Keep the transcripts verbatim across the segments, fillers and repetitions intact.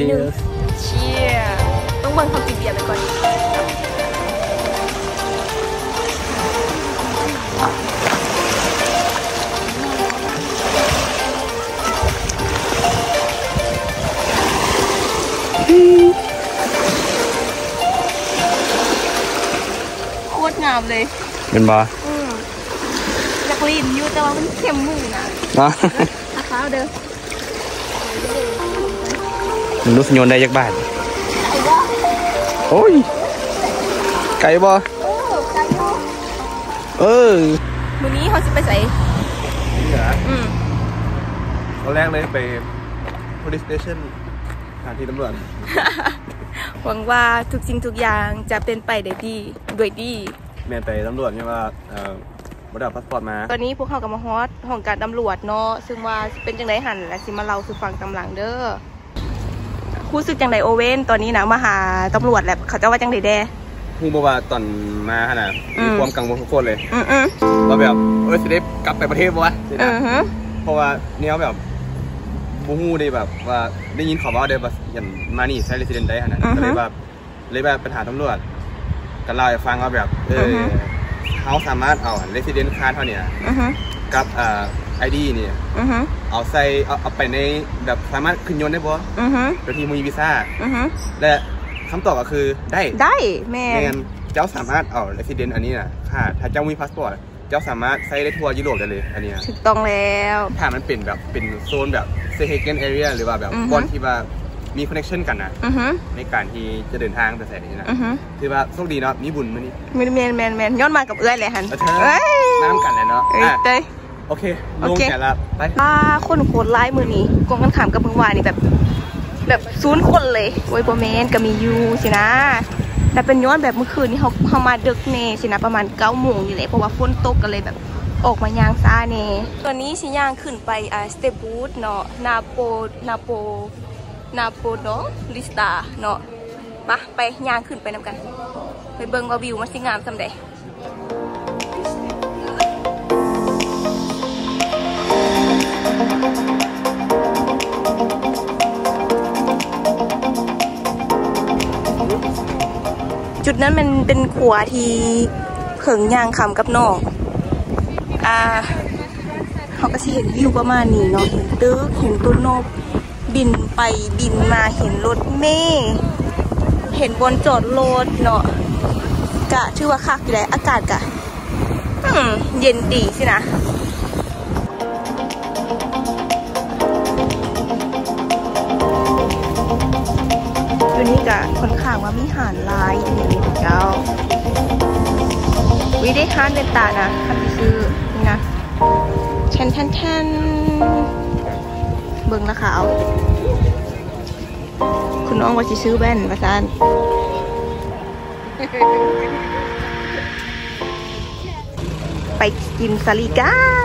นึงเชียร์ต้องเบิ่งเขากินเบียร์ไปก่อนโคตรงามเลยเป็นบอจากลีนอยู่แต่ว่ามันเค็มมือนะเนาะอาข้าวเด้อมันรู้สึกโยนได้ยักบาทโอ้ยไก่บอเออมื้อนี้เขาจะไปใส่เหรออืมตอนแรกเลยไป police station สถานีตำรวจหวังว่าทุกสิ่งทุกอย่างจะเป็นไปได้ดีด้วยดีแม่ไปตำรวจเนี่ยว่าเอ่อบ่ได้พาสปอร์ตมาตอนนี้พวกเขากับมาฮอตห้องการตำรวจเนาะซึ่งว่าเป็นจังไดหันและสิมาเล่าสู่ฟังตำหลังเด้อรู้สึกจังไดโอเว่นตอนนี้นะมาหาตำรวจแหละเขาจะว่าจังไดแด่ฮู้บ่ว่าตอนมาขนาดมีความกังวลทุกคนเลยอือๆว่าแบบเอ้ยสิได้กลับไปประเทศบ่วะอือฮึเพราะว่าแนวแบบบ่ฮู้ได้แบบว่าได้ยินเขาว่าได้ว่าอย่างมานี่ใช้เรสซิเดนต์ได้ขนาดก็เลยแบบเลยแบบปัญหาตำรวจก็เล่าให้ฟังว่าแบบเออเขาสามารถเอา resident card เท่านี้กับอ่า ไอ ดี นี่เอาใส่เอาไปในแบบสามารถขึ้นยนต์ได้บ่โดยที่มีวีซ่าและคำตอบก็คือได้ได้แม่เจ้าสามารถเอา resident อันนี้นะค่ะถ้าเจ้ามีพาสปอร์ตเจ้าสามารถใช้ได้ทั่วยุโรปได้เลยอันนี้ถูกต้องแล้วถ้ามันเป็นแบบเป็นโซนแบบเซเฮเกนเอเรียหรือว่าแบบบอนที่ว่ามีคอนเนคชั่นกันนะในการที่จะเดินทางไปแสนนี้นะถือว่าโชคดีเนาะมีบุญมื้อนี้แมนแมนแมนแมนย้อนมากับเอื้อยเลยฮันน้ำกันเลยเนาะโอเคลงแก่ละไปป้าคนโคตรไล่มือนี้กองกันขามกับเมืองวานนี่แบบแบบศูนย์คนเลยโวยโบเมนกับมียูสินะแต่เป็นย้อนแบบเมื่อคืนนี้เขาเขามาดึกเน่สินะประมาณเก้าโมงนี่แหละเพราะว่าฝนตกกันเลยแบบออกมายางซ่าเน่ตอนนี้สิย่างขึ้นไปอ่าสเตบูธเนาะนาโปนาโปนาโปโนลิสตาเนาะมาไปย่างขึ้นไปนำกันไปเบิ่งว่าวิวมันสิงามสำใดจุดนั้นมันเป็นขัวที่เผิงย่างคำกับน้องอ่าเขาก็สิเห็นวิวประมาณนี้เนาะเห็นตึกเห็นต้นนกบินไปบินมาเห็นรถเมล์เห็นบนจอดรถเนาะกะชื่อว่าคักอยู่แล้วอากาศกะเย็นดีสินะตัวนี้กะค่อนข้างว่ามีหานลายอยู่นี่เจ้าวิได้ค้านเป็นตานะคันไปซื้อนี่นะแทนแทนแทนเบิ่งราคาเอาคุณน้องว่าจะซื้อแว่นมาซานไปกินสลีกัน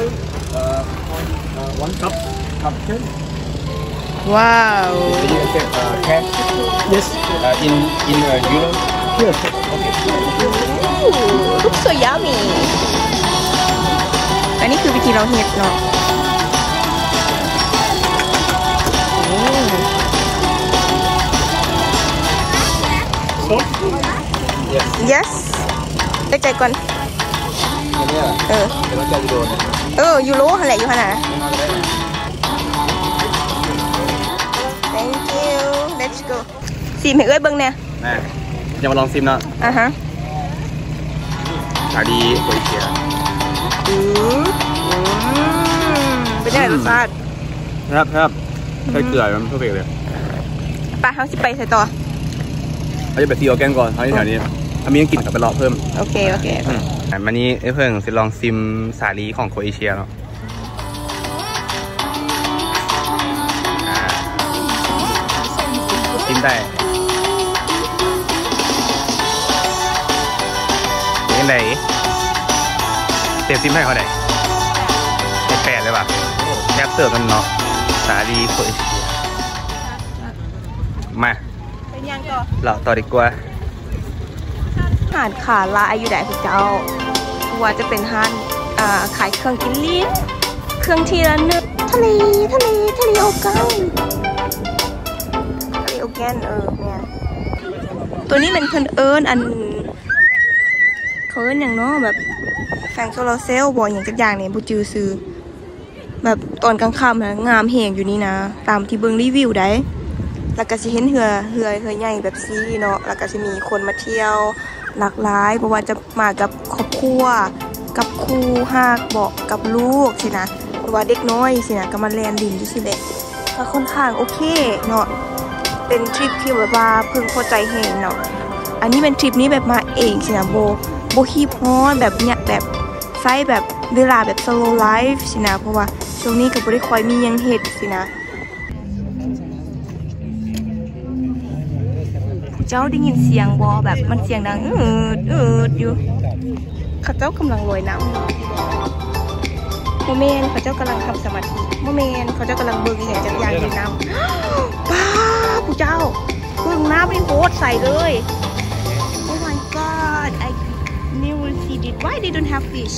วันคัพคัพเช่นว้าว cash yes in in euro yes okay ทุกสวยยามีอันนี้คือวิธีเราเฮ็ดเนาะyes ได้ใจก่อนเออเออยูโรอะไรอยู่ขนาด thank you let's go ซิมให้เอ้ยเบิ้งเนี่ยแม่จะมาลองซิมเนาะอ่ะฮะขายดีโคเชียอืมเป็นยังไงรสชาติครับครับใส่เกลือมันเพอร์เฟกต์เลยไปเขาสิไปใส่ต่อเราจะไปซีออแกนก่อนเขาที่แถวนี้ถ้ามียังกินกับไปรอเพิ่มโอเคโอเคมานี้ไอ้เพิ่งจะลองซิมสาลีของโคเอเชียเนาะซิมได้ยังไงเต็มซิมให้เขาได้เป็นแปดเลยป่ะแคปเตอร์กันเนาะสาลีโคเอเชียมาเป็นยังก่อนเราต่อดีกว่าหาดขาลายอยู่ไหนพี่เจ้าว่าจะเป็นห้านขายเครื่องกินลิ้นเครื่องทีละนึกทะเลทะเลทะเลโอเก้าโอแกนเออเนี่ยตัวนี้เป็นเพิ่นเอิญอันเขาเอิญอย่างเนาะแบบแสงโซลาร์เซลล์บ่อย่างจักอย่างเนี่ยบูจือซื้อแบบตอนกลางค่ำนะงามแหงอยู่นี่นะตามที่เบิ่งรีวิวได้แล้วก็สิเห็นเหือเหือเหือใหญ่แบบซีเนาะแล้วก็จะมีคนมาเที่ยวหลากหลายเพราะว่าจะมากับครอบครัวกับครูหากบอกกับลูกสินะเพราะว่าเด็กน้อยสินะก็มาแลนดินอยู่สิแหละก็ค่อนข้างโอเคเนาะเป็นทริปที่แบบว่าพึงพอใจเห็นเนาะอันนี้เป็นทริปนี้แบบมาเองสินะโบโบฮีพอนแบบเนี้ยแบบไซส์แบบเวลาแบบ slow life สินะเพราะว่าช่วงนี้ก็บ่ได้ค่อยมียังเฮ็ดสินะเจ้าได้ยินเสียงบอแบบมันเสียงดังอืดอืดอยู่ข้าเจ้ากำลังลอยน้ำโมเมนข้าเจ้ากำลังทำสมาธิโมเมนข้าเจ้ากำลังเบิ่งอย่างจักรยานอยู่น้ำป้าผู้เจ้าเบิ่งน้ำไม่โคตรใส่เลย Oh my god I never see it why they don't have fish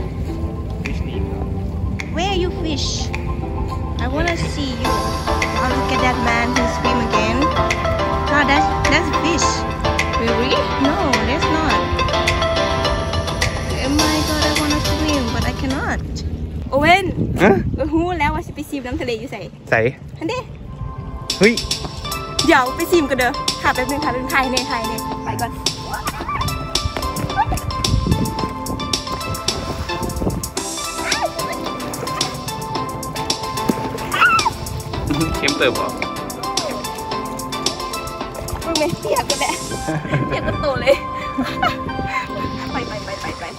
where you fish I wanna see you oh look at that man who swim again no that's that's fish really no that's not oh my god I wanna swim but I cannot โอเว่นเออฮู้แล้วว่าจะไปซีมน้ำทะเลอยู่ใส่ใส่ฮันเด้เฮ้ยเดี๋ยวไปซีมกันเด้อถ่ายแป๊บนึงถ่ายเป็นไทยเนี่ยไทยเนี่ยไปก่อนเข้มเติบเหรอมึงไม่เปียกกันแหละเปียกกันโตเลยไปไปไปไปไป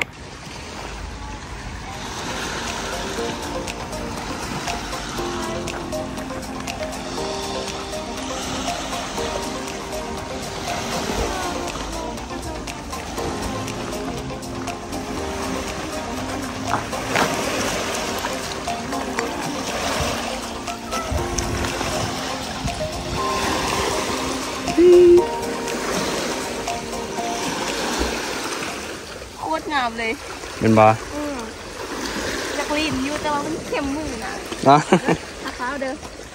โคตรงามเลยเป็นบ่อืมอยากรีนอยู่แต่ว่ามันเค็มมือนะเนาะอาข้าวเด้อ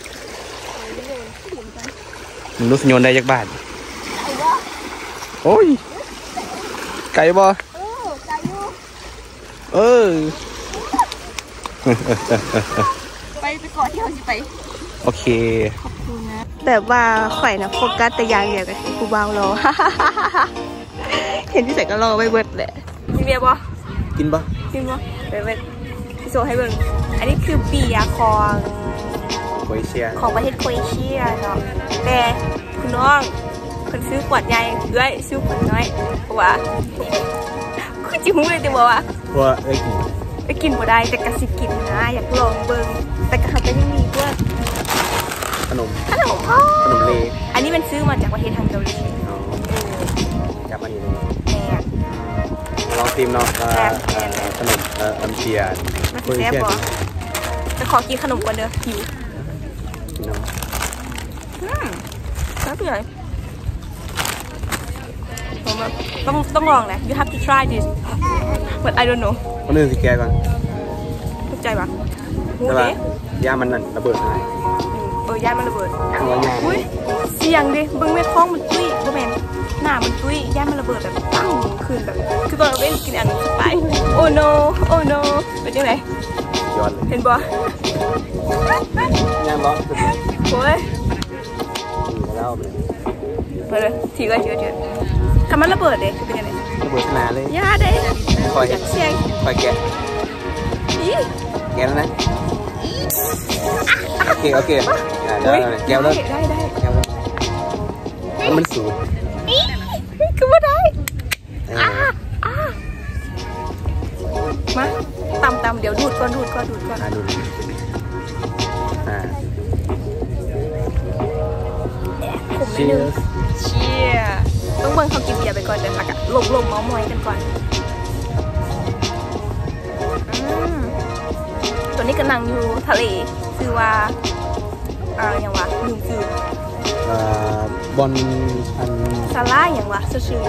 มันรู้สัญญาณได้ยักบาทไอ้บ่โอ้ยไก่บ่เออไก่อยู่เออไปไปก่อนที่เราจะไปโอเคขอบคุณนะแบบว่าข่อยนะโฟกัสแต่อย่างเดียวกับกูเบารอเห็นที่ใส่ก็รอไปเบิดแหละกินเบียร์บ่กินบ่กินบ่ไปเบิดพี่โซให้เบิ่งอันนี้คือเบียร์ของโครเอเชียของประเทศโครเอเชียเนาะแต่คุณน้องคนซื้อขวดใหญ่เอ้ยซื้อขวดน้อยเพราะว่าคุณจิ๋วเลยติบอกว่าเพราะว่าไอ้กินไปกินบ่ได้แต่กระสิกินนะอยากลองเบิ่งแต่กระก็ยังมีพวกขนมขนมอ๋อขนมเลอันนี้มันซื้อมาจากประเทศทางเกาหลีจับมาอยู่นี่ลองชิมเนาะขนมเอ่ออัมเชียร์โครเอเชียจะขอกินขนมก่อนเด้อหิวอืมน่าเบื่อต้องต้องลองแหละ you have to try this but I don't know คนอื่นสิแกก่อนเข้าใจปะหูดิย่ามันนั่นระเบิดอะไรเออย่ามันระเบิดอุ้ยเสียงดิเบิ้งเม็ดท้องมันตุ้ยก็แมนหน้ามันตุ้ยย่ามันระเบิดแบบตั้งคืนแบบคือตอนเราเล่นกินอันไปโอ้โนโอ้โนเป็นยังไงย้อนเห็นบ่ย่าบ่โอ้ยแล้วไปเลยถือก็ถือถือทำมันระเบิดเลยเป็นยังไงระเบิดขนาดเลยย่าเด้คอยเสียงคอยแกะแกะแล้วนะโอเคโอเคได้ได้แก้วแล้วได้ได้แก้วแล้วมันสูงคือว่าได้มาตำตำเดี๋ยวดูดก่อนดูดก่อนดูดก่อนดูดอ่าผมไม่นึกเชียร์ต้องเบิ่งเขากินเบียร์ไปก่อนเดี๋ยวค่ะลงลงม้อมอยกันก่อนตัวนี้กำลังอยู่ทะเลคือว่าอ่าอย่างวะลืมชื่อบอลอันซาร่าอย่างวะชื่อชื่อ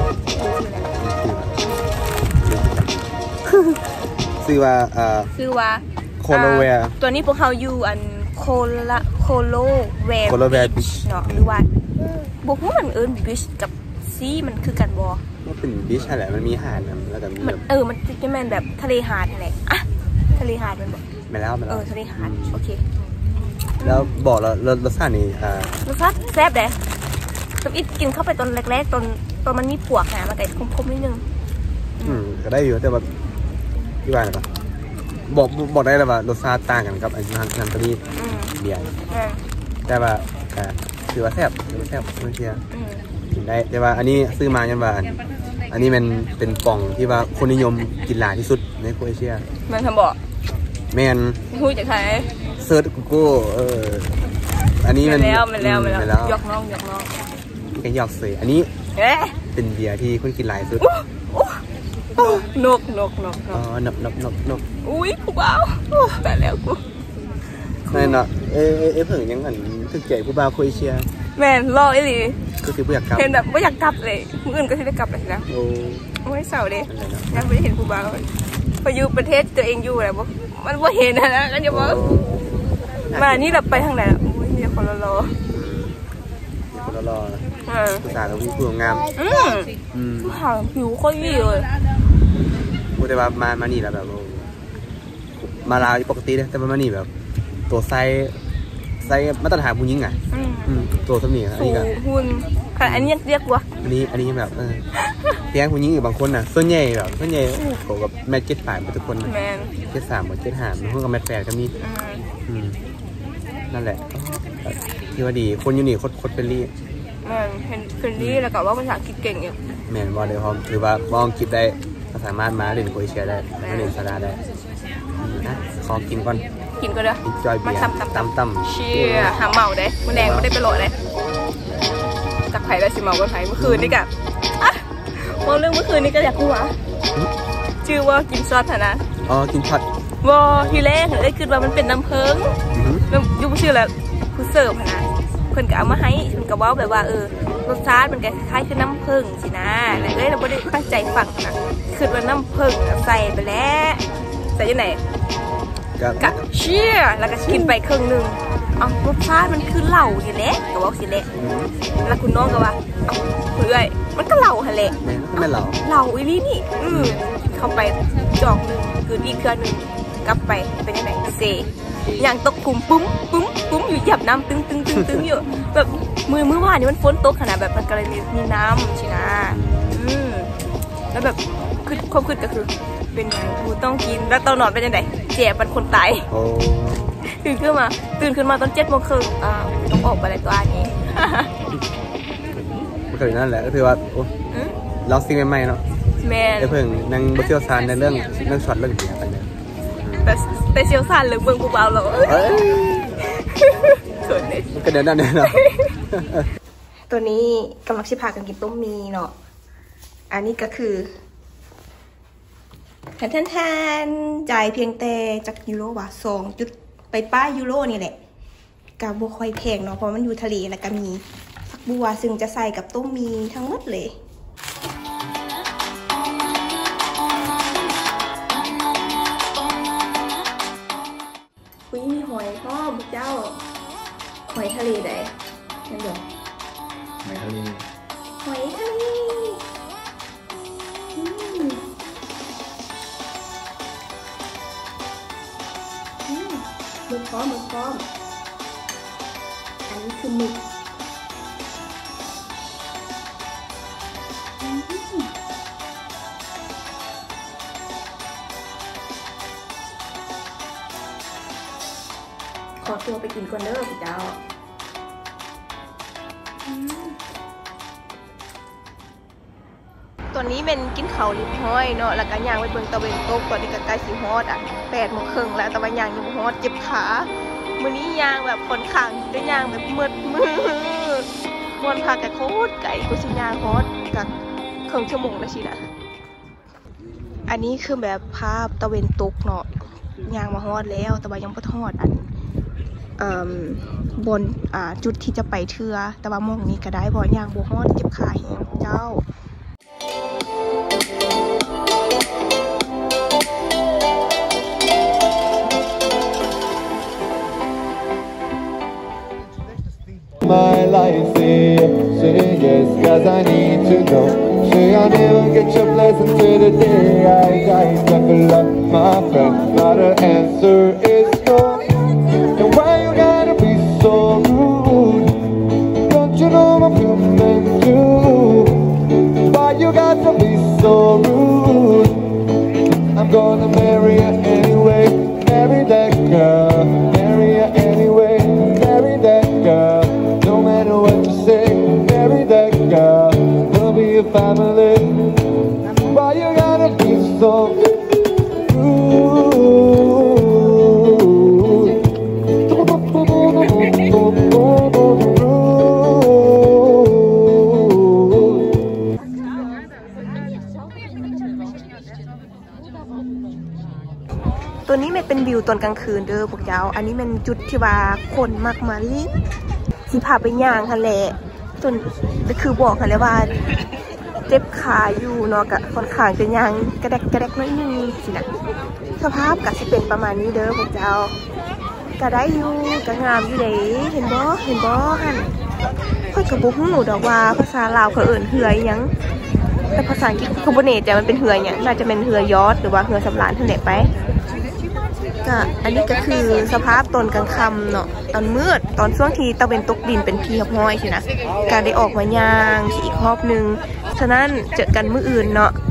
ชื่อว่าอ่าชื่อว่าโคโลเวียตัวนี้พวกเขาอยู่อันโคละโคโลแวร์โคโลแวร์บีชเนาะหรือว่าบอกว่ามันเอิญบีชกับซีมันคือกันบอมันเป็นบีชอะไรมันมีหาดนะแล้วก็มีแบบเออมันจะแม่นแบบทะเลหาดอะไรอ่ะทะเลหาดมันบอกไม่แล้วไม่แล้วเออทะเลหาดโอเคแล้วบอกแล้วรสชาตินี่อ่ารสชาติแซ่บเด้สมอิดกินเข้าไปตอนแรกๆตอนตอนมันมีปวกนะมันก็คมๆนิดนึงอืมก็ได้อยู่แต่ว่าที่ว่าอะไรปะบอกบอกได้เลยว่ารสชาติต่างกันกับไอ้ทางนันตรีเบียร์แต่ว่าถือว่าแซ่บถือว่าแซ่บไม่เชื่อกินได้แต่ว่าอันนี้ซื้อมายันว่าอันนี้มันเป็นป่องที่ว่าคนนิยมกินหลายที่สุดในโครเอเชียมันทำบอกแมนพูดจากใครเซิร์ชกูโก้เอออันนี้มันแล้วมันแล้วมันแล้วยกน้องยกน้องแกยอกเสืออันนี้เป็นเบียร์ที่คนกินหลายสุดนกนกนกอ๋อนกนกนกนกอุ้ยผู้บ่าวแต่แล้วกูนั่นเนาะเอเอเอเพิ่งยังหันถึงใจผู้บ่าวโครเอเชียแม่รอไอ้หลีก็คือไม่อยากกลับเห็นแบบไม่อยากกลับเลยมืออื่นก็ที่ได้กลับเลยนะโอ้โอ้ยเศร้าดิยังไม่เห็นผู้บ่าวพออยู่ประเทศตัวเองอยู่อะไรบ่มันไม่เห็นนะนะกันอย่าบอกมานี่เราไปทางไหนอ่ะโอ้ยมีคนรอรอคนรอรอผู้สาวกับผู้งามอืมอืมผู้สาวผิวค่อยดีเลยพูดได้ว่ามามานี่แล้วแบบมาลาวปกติเลยแต่มานี่แบบตัวไซไซมาตรฐานผู้หญิงไงตัวสมีอันนี้ก็หุ่นค่ะอันนี้เรียกว่าอันนี้อันนี้แบบเออเตียงผู้หญิงอยู่บางคนน่ะส่วนใหญ่แบบส่วนใหญ่โกกับแมทเจ็ดฝ่ายทุกคนเจ็ดสามกับเจ็ดห้ามันพวกกับแมทแปดก็มีนั่นแหละที่ว่าดีคนอยู่นี่โคตรโคตรเป็นรี่แมนเป็นรี่แล้วก็ว่าภาษาอังกฤษเก่งอยู่แมนว่าเดี๋ยวพอหรือว่ามองคิดได้สามารถมาเรียนโครเอเชียได้มาเรียนซาดาได้นะขอกินก่อนกินก็ได้มาตำตำตำตำเชี่ยหาเมาได้มันแดงไม่ได้ไปโหลดเลยจากไผ่ได้สิเมาก็ไผ่เมื่อคืนนี่กะมองเรื่องเมื่อคืนนี่ก็อยากรู้ว่าชื่อว่ากินซอสนะอ๋อกินผัดวอทีแรกเอ้ยคือว่ามันเป็นน้ำเพิงน้ำยุ่งชื่อแล้วคือเสิร์ฟนะเพิ่นก็เอามาให้เพิ่นก็บอกแบบว่าเออรสชาติมันคล้ายๆคือน้ำผึ้งสินะแต่เอ้ยเราไม่ได้ตั้งใจฟังนะคือว่าน้ำผึ้งใส่ไปแล้วใส่ยังไงกะเชี่ยแล้วก็กินไปครึ่งหนึ่งอ๋อรสชาติมันคือเหล่าสิแหละก็บอกสิแหละแล้วคุณน้องก็ว่าเอ้าเพื่อยมันก็เหล่าฮะแหละไม่เหล่าเหล่าอีนี่นี่อืมเข้าไปจอกหนึ่งคืออีกเครือหนึ่งกลับไปเป็นยังไงเซอย่างตกกลุ่มปุ้มปุ้มปุ้มอยู่หยับน้ำตึ้งตึ้งตึ้งตึ้งอยู่แบบมือมือว่านี่มันฝนตกขนาดแบบมันกำลังมีน้ำชินะอืมแล้วแบบคือความคิดก็คือเป็นไงกูต้องกินแล้วตอนนอนเป็นยังไงเจ็บเป็นคนตายตื่นขึ้นมาตื่นขึ้นมาตอนเจ็ดโมงครึ่งอ่าต้องออกไปอะไรตัวนี้ก็คือนั่นแหละก็คือว่าโอ้ลองสิ่งใหม่ๆเนาะแม่เพิ่งนั่งบทเชี่ยวชาญในเรื่องเรื่องช็อตเรื่องเสียงกันเลยแต่แต่เชี่ยวชาญหรือเมืองผู้เบาเราเขินเลยก็เดินนั่นเนาะตัวนี้กำลังชิพากันกินต้มมีเนาะอันนี้ก็คือแทนแทนจ่ายเพียงแต่จากยูโรว่าสองจุดไปป้ายยูโรนี่แหละกาบัวคอยแพงเนาะเพราะมันอยู่ทะเลแล้วก็มีผักบัวซึ่งจะใส่กับต้มมีทั้งหมดเลยอุ้ยมีหอยพ่อบุเจ้าหอยทะเลไหนนั่นเดี๋ยวหอยทะเลหอยทะเลมึกพร้อมมึกพร้อมอันนี้คือมึกขอตัวไปกินก่อนเด้อพี่เจ้าตัวนี้เป็นกินเขาลิบห้อยเนาะแล้วก็ย่างไปเบิ่งตะเวนตกตอนนี้ก็ใกล้สิฮอดอ่ะแปดโมงครึ่งแล้วแต่ว่าย่างยังฮอดเจ็บขามื้อนี้ย่างแบบค่อนข้างจะย่างแบบมืดมืดมวนพากันโคตรไกลกูสิย่างฮอดกับครึ่งชั่วโมงแล้วสินะอันนี้คือแบบภาพตะเวนตกเนาะย่างมาฮอดแล้วแต่ว่ายังบ่ฮอดอันบนจุดที่จะไปเทือแต่ว่ามองนี้ก็ได้เพราะย่างบ่ฮอดเจ็บขาแฮงเจ้า my life. Say yes, say yes, cause I need to know. Say I'll never get your blessing till the day I die. Stuck up my friend, but the answer is no. And why you gotta be so rude? Don't you know I'm human too? Why you gotta be so rude? I'm gonna marry her anyway. Marry that girl. Marry her anyway. Marry that girl. No matter what you say. Marry that girl. We'll be a family. Why you gotta be so rude? ตัวนี้มันเป็นวิวตอนกลางคืนเด้อพวกเจ้าอันนี้มันจุดที่ว่าคนมากมาลิสิพาไปย่างค่ะแหละจนคือบอกค่ะแล้วว่าเจ็บขาอยู่เนาะกะค่อนข้างจะย่างกระแดกกระแดกน้อยนึงสินะสภาพกะสิเป็นประมาณนี้เด้อพวกเจ้ากะได้อยู่กะงามอยู่เด้เห็นบ่เห็นบ่หั่นค่อยกะบ่ฮู้ดอกว่าภาษาลาวเขาเอิ้นเหือหยังแต่ภาษาอังกฤษเขาบ่แน่ใจมันเป็นเหือหยังน่าจะเป็นเหือยอดหรือว่าเหือสำราญทั้งแหละไปก็อันนี้ก็คือสภาพตอนกลางค่ำเนาะตอนมืดตอนช่วงที่ตะเวนตกดินเป็นที่ห้อยใช่นะการได้ออกมาย่างอีกรอบนึงฉะนั้นเจอกันมื้ออื่นเนาะ